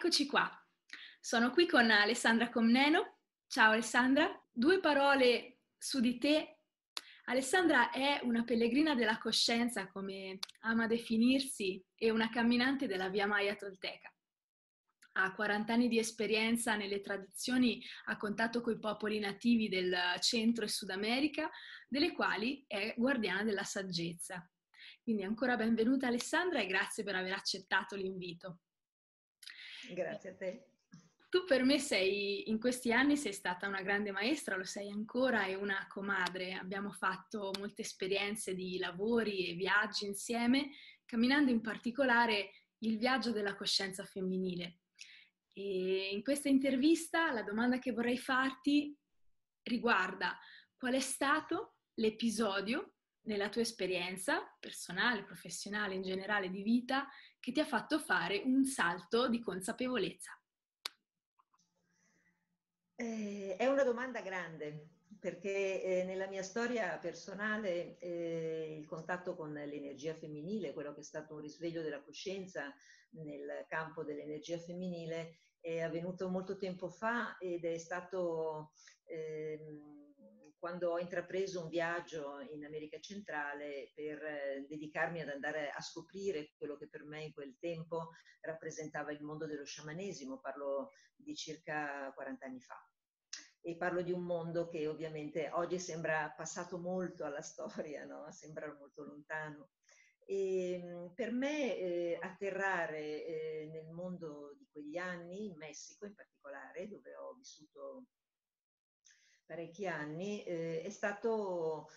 Eccoci qua. Sono qui con Alessandra Comneno. Ciao Alessandra. Due parole su di te. Alessandra è una pellegrina della coscienza, come ama definirsi, e una camminante della Via Maya Tolteca. Ha 40 anni di esperienza nelle tradizioni a contatto coi popoli nativi del Centro e Sud America, delle quali è guardiana della saggezza. Quindi ancora benvenuta Alessandra e grazie per aver accettato l'invito. Grazie a te. Tu per me in questi anni sei stata una grande maestra, lo sei ancora, e una comadre. Abbiamo fatto molte esperienze di lavori e viaggi insieme, camminando in particolare il viaggio della coscienza femminile. E in questa intervista la domanda che vorrei farti riguarda qual è stato l'episodio nella tua esperienza personale, professionale, in generale di vita, che ti ha fatto fare un salto di consapevolezza. È una domanda grande, perché nella mia storia personale il contatto con l'energia femminile, quello che è stato un risveglio della coscienza nel campo dell'energia femminile, è avvenuto molto tempo fa ed è stato quando ho intrapreso un viaggio in America Centrale per dedicarmi ad andare a scoprire quello che per me in quel tempo rappresentava il mondo dello sciamanesimo. Parlo di circa 40 anni fa. E parlo di un mondo che ovviamente oggi sembra passato molto alla storia, no? Sembra molto lontano. E per me atterrare nel mondo di quegli anni, in Messico in particolare, dove ho vissuto parecchi anni, è stato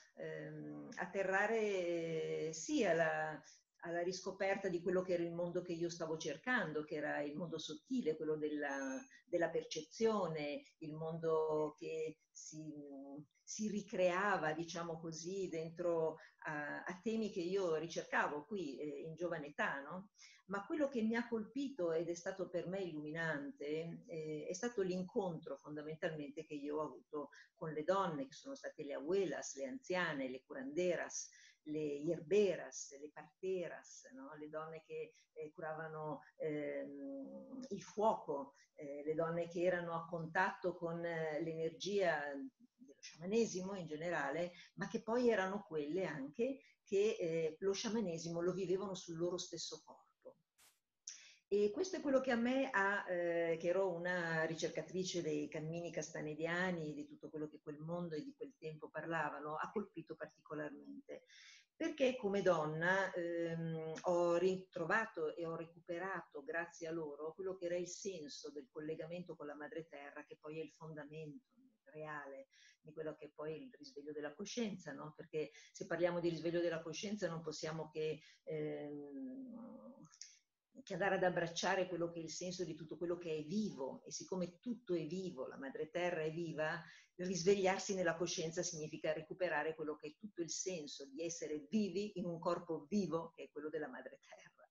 atterrare sì alla riscoperta di quello che era il mondo che io stavo cercando, che era il mondo sottile, quello della percezione, il mondo che si ricreava, diciamo così, dentro a temi che io ricercavo qui in giovane età, no? Ma quello che mi ha colpito ed è stato per me illuminante è stato l'incontro fondamentalmente che io ho avuto con le donne, che sono state le abuelas, le anziane, le curanderas, le hierberas, le parteras, no? Le donne che curavano il fuoco, le donne che erano a contatto con l'energia dello sciamanesimo in generale, ma che poi erano quelle anche che lo sciamanesimo lo vivevano sul loro stesso corpo. E questo è quello che a me che ero una ricercatrice dei cammini castanediani, di tutto quello che quel mondo e di quel tempo parlavano, ha colpito particolarmente. Perché come donna ho ritrovato e ho recuperato, grazie a loro, quello che era il senso del collegamento con la madre terra, che poi è il fondamento reale di quello che è poi il risveglio della coscienza, no? Perché se parliamo di risveglio della coscienza non possiamo che andare ad abbracciare quello che è il senso di tutto quello che è vivo, e siccome tutto è vivo, la madre terra è viva, risvegliarsi nella coscienza significa recuperare quello che è tutto il senso di essere vivi in un corpo vivo, che è quello della madre terra.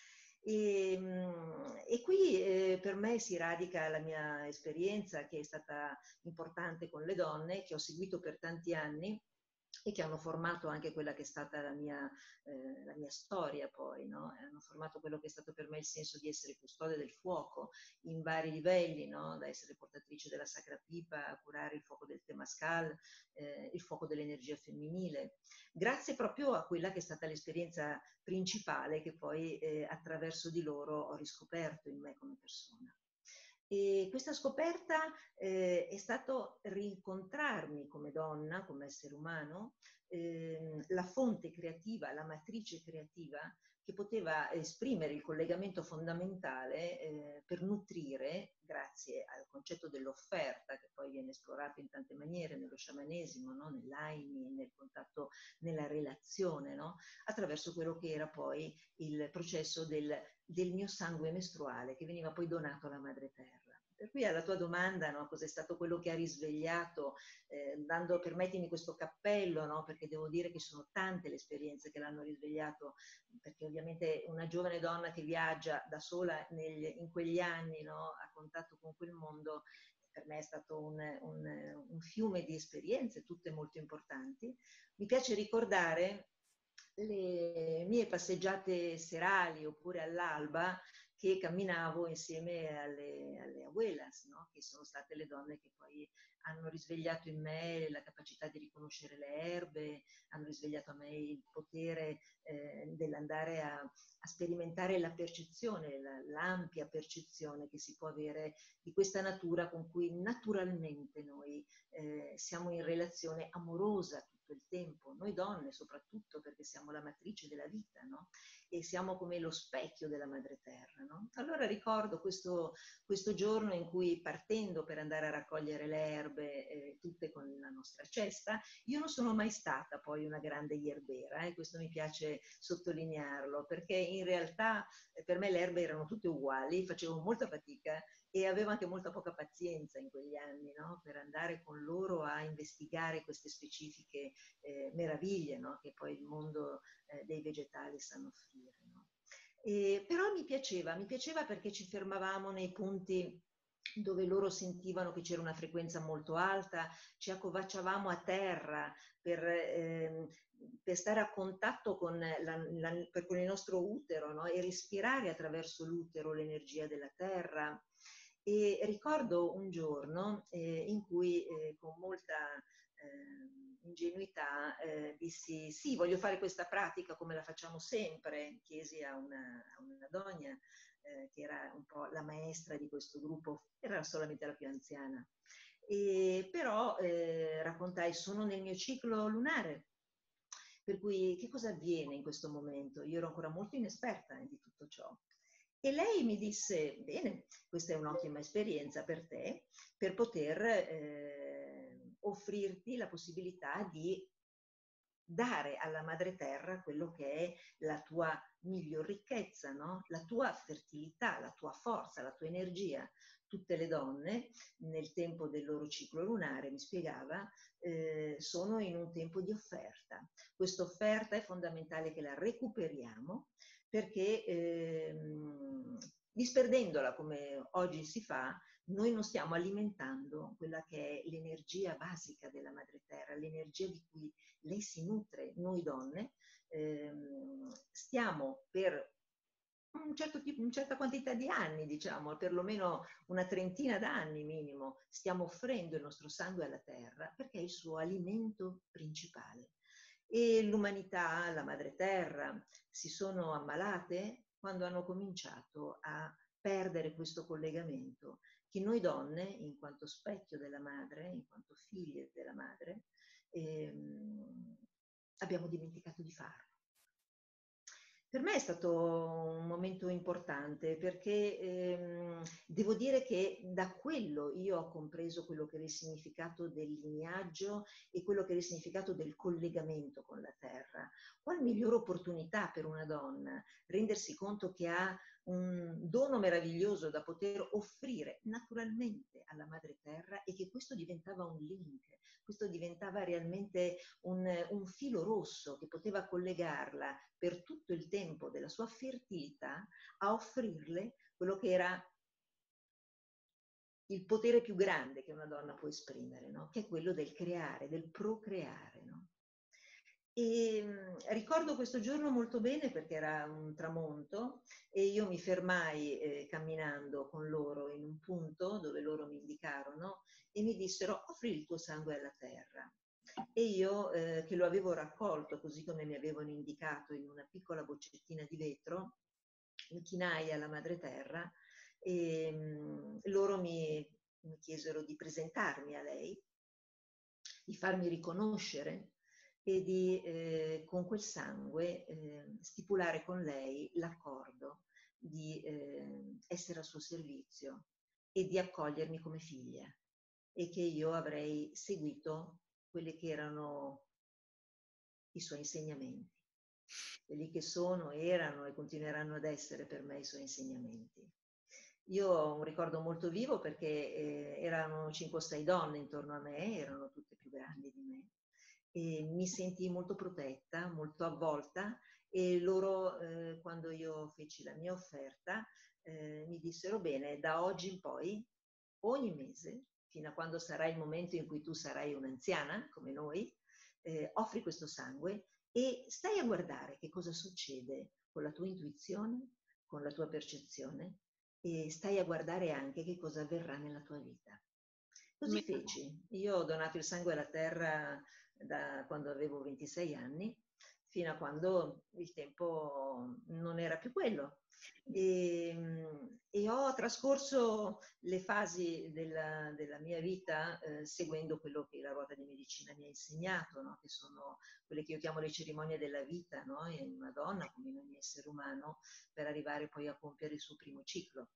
E qui per me si radica la mia esperienza, che è stata importante con le donne, che ho seguito per tanti anni e che hanno formato anche quella che è stata la mia storia poi, no? Hanno formato quello che è stato per me il senso di essere custode del fuoco in vari livelli, no? Da essere portatrice della Sacra Pipa, a curare il fuoco del Temascal, il fuoco dell'energia femminile, grazie proprio a quella che è stata l'esperienza principale che poi attraverso di loro ho riscoperto in me come persona. E questa scoperta è stato rincontrarmi come donna, come essere umano, la fonte creativa, la matrice creativa che poteva esprimere il collegamento fondamentale per nutrire, grazie al concetto dell'offerta, che poi viene esplorato in tante maniere nello sciamanesimo, no? Nell'Aini, nel contatto, nella relazione, no? Attraverso quello che era poi il processo del mio sangue mestruale che veniva poi donato alla madre terra. Per cui alla tua domanda, no, cos'è stato quello che ha risvegliato, permettimi questo cappello, no, perché devo dire che sono tante le esperienze che l'hanno risvegliato, perché ovviamente una giovane donna che viaggia da sola in quegli anni, no, a contatto con quel mondo, per me è stato un fiume di esperienze, tutte molto importanti. Mi piace ricordare le mie passeggiate serali oppure all'alba, che camminavo insieme alle abuelas, no? Che sono state le donne che poi hanno risvegliato in me la capacità di riconoscere le erbe, hanno risvegliato a me il potere dell'andare a sperimentare la percezione, l'ampia percezione che si può avere di questa natura con cui naturalmente noi siamo in relazione amorosa tutto il tempo, noi donne soprattutto perché siamo la matrice della vita, no? E siamo come lo specchio della madre terra, no? Allora ricordo questo giorno in cui, partendo per andare a raccogliere le erbe, tutte con la nostra cesta, io non sono mai stata poi una grande ierbera, questo mi piace sottolinearlo, perché in realtà per me le erbe erano tutte uguali, facevo molta fatica e avevo anche molta poca pazienza in quegli anni, no? Per andare con loro a investigare queste specifiche meraviglie, no? Che poi il mondo dei vegetali sanno offrire, no? Però mi piaceva perché ci fermavamo nei punti dove loro sentivano che c'era una frequenza molto alta, ci accovacciavamo a terra per stare a contatto con con il nostro utero, no? E respirare attraverso l'utero l'energia della terra. E ricordo un giorno in cui con molta ingenuità dissi sì, voglio fare questa pratica come la facciamo sempre, chiesi a una donna che era un po' la maestra di questo gruppo, era solamente la più anziana. Però raccontai, sono nel mio ciclo lunare, per cui che cosa avviene in questo momento? Io ero ancora molto inesperta di tutto ciò. E lei mi disse, bene, questa è un'ottima esperienza per te, per poter offrirti la possibilità di dare alla madre terra quello che è la tua miglior ricchezza, no? La tua fertilità, la tua forza, la tua energia. Tutte le donne nel tempo del loro ciclo lunare, mi spiegava, sono in un tempo di offerta. Questa offerta è fondamentale che la recuperiamo perché disperdendola come oggi si fa, noi non stiamo alimentando quella che è l'energia basica della madre terra, l'energia di cui lei si nutre, noi donne, stiamo per una certa quantità di anni, diciamo, perlomeno una trentina d'anni minimo, stiamo offrendo il nostro sangue alla terra perché è il suo alimento principale. E l'umanità, la madre terra, si sono ammalate quando hanno cominciato a perdere questo collegamento che noi donne, in quanto specchio della madre, in quanto figlie della madre, abbiamo dimenticato di farlo. Per me è stato un momento importante perché devo dire che da quello io ho compreso quello che era il significato del lignaggio e quello che era il significato del collegamento con la terra. Qual migliore opportunità per una donna rendersi conto che ha un dono meraviglioso da poter offrire naturalmente alla madre terra e che questo diventava un link, questo diventava realmente un filo rosso che poteva collegarla per tutto il tempo della sua fertilità a offrirle quello che era il potere più grande che una donna può esprimere, no? Che è quello del creare, del procreare. No? E ricordo questo giorno molto bene perché era un tramonto e io mi fermai camminando con loro in un punto dove loro mi indicarono e mi dissero offri il tuo sangue alla terra. E io che lo avevo raccolto così come mi avevano indicato in una piccola boccettina di vetro, mi chinai alla madre terra e loro mi chiesero di presentarmi a lei, di farmi riconoscere e di con quel sangue stipulare con lei l'accordo di essere al suo servizio e di accogliermi come figlia e che io avrei seguito quelli che erano i suoi insegnamenti, quelli che sono, erano e continueranno ad essere per me i suoi insegnamenti. Io ho un ricordo molto vivo perché erano 5 o 6 donne intorno a me, erano tutte più grandi di me, e mi sentii molto protetta, molto avvolta e loro, quando io feci la mia offerta, mi dissero bene, da oggi in poi, ogni mese, fino a quando sarà il momento in cui tu sarai un'anziana, come noi, offri questo sangue e stai a guardare che cosa succede con la tua intuizione, con la tua percezione e stai a guardare anche che cosa avverrà nella tua vita. Così feci. Io ho donato il sangue alla terra da quando avevo 26 anni, fino a quando il tempo non era più quello. E ho trascorso le fasi della mia vita seguendo quello che la ruota di medicina mi ha insegnato, no? Che sono quelle che io chiamo le cerimonie della vita, no? In una donna, come in ogni essere umano, per arrivare poi a compiere il suo primo ciclo.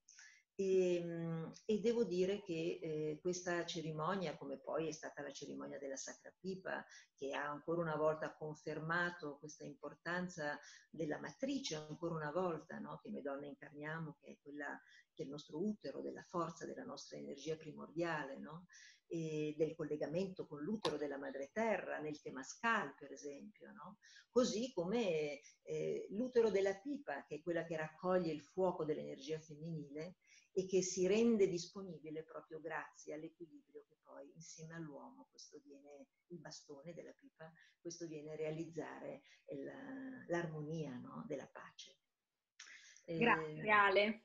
E devo dire che questa cerimonia, come poi è stata la cerimonia della Sacra Pipa, che ha ancora una volta confermato questa importanza della matrice, ancora una volta, no? Che noi donne incarniamo, che è quella del nostro utero, della forza della nostra energia primordiale, no? E del collegamento con l'utero della madre terra, nel Temascal per esempio, no? Così come l'utero della pipa, che è quella che raccoglie il fuoco dell'energia femminile e che si rende disponibile proprio grazie all'equilibrio che poi insieme all'uomo, questo viene il bastone della pipa, questo viene a realizzare l'armonia, no? Della pace. Grazie Ale.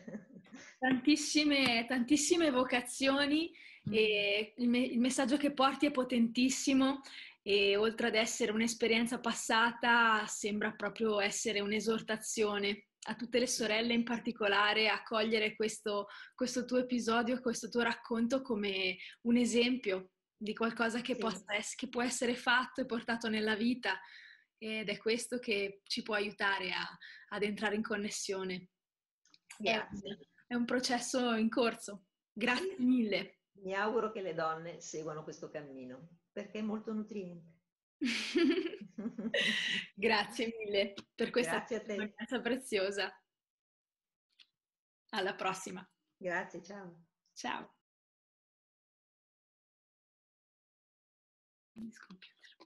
Tantissime vocazioni e il messaggio che porti è potentissimo e oltre ad essere un'esperienza passata sembra proprio essere un'esortazione a tutte le sorelle in particolare a cogliere questo tuo episodio, questo tuo racconto come un esempio di qualcosa che, Sì. che può essere fatto e portato nella vita ed è questo che ci può aiutare ad entrare in connessione. Grazie. È un processo in corso. Grazie Sì. mille. Mi auguro che le donne seguano questo cammino, perché è molto nutriente. Grazie mille per questa Grazie a te. testimonianza preziosa. Alla prossima. Grazie, ciao. Ciao. Computer.